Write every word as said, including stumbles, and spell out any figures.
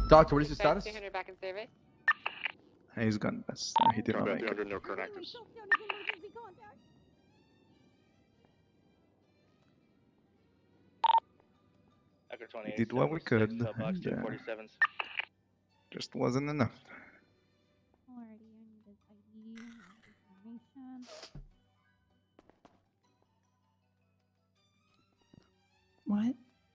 Doctor, what is your status? two hundred back in survey. He's gone. That's, uh, he did not make it. No current actives. We did what we could. And, uh, just wasn't enough.